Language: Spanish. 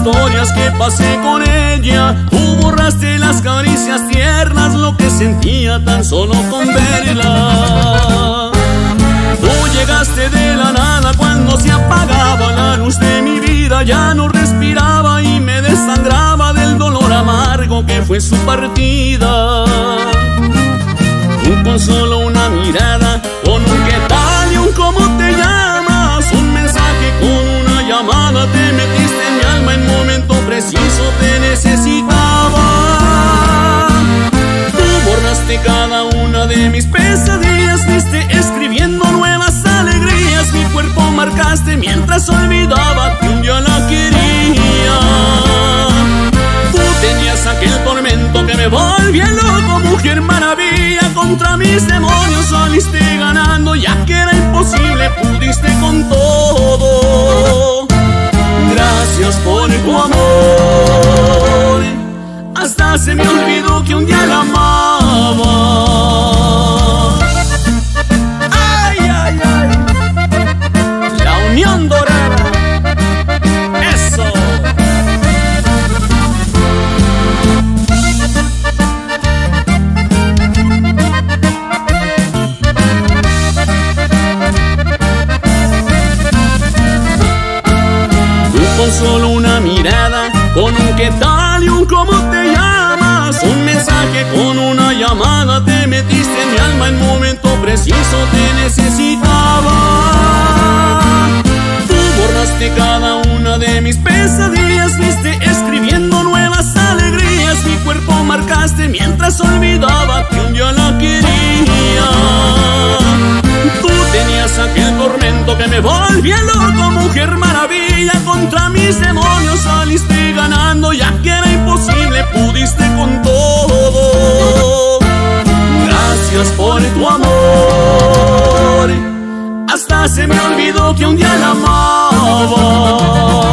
historias que pasé con ella. Tú borraste las caricias tiernas, lo que sentía tan solo con verla. Tú llegaste de la nada cuando se apagaba la luz de mi vida. Ya no respiraba y me desangraba del dolor amargo que fue su partida. Tú con solo una mirada, con un qué tal y un cómo te llamas, un mensaje con una llamada, te metiste en mi alma en momento preciso, te necesitaba. Tú borraste cada una de mis pesadillas, fuiste escribiendo nuevas alegrías, mi cuerpo marcaste mientras olvidaba que un día la quería. Tú tenías aquel tormento que me volvía loco, mujer maravilla. Contra mis demonios saliste ganando, ya que era imposible, pudiste con todo. Gracias por tu amor, hasta se me olvidó que un día la amaba. Ay, ay, ay, la unión dorada, eso. Con solo una mirada, con un qué tal y un cómo te llamas, un mensaje con una llamada, te metiste en mi alma en momento preciso, te necesitaba. Tú borraste cada una de mis pesadillas, fuiste escribiendo nuevas alegrías, mi cuerpo marcaste mientras olvidaba que un día la quería. Tú tenías aquel tormento que me volvía loco, mujer maravilla. Contra mis demonios saliste ganando, ya que era imposible, pudiste con todo. Gracias por tu amor, hasta se me olvidó que un día la amaba.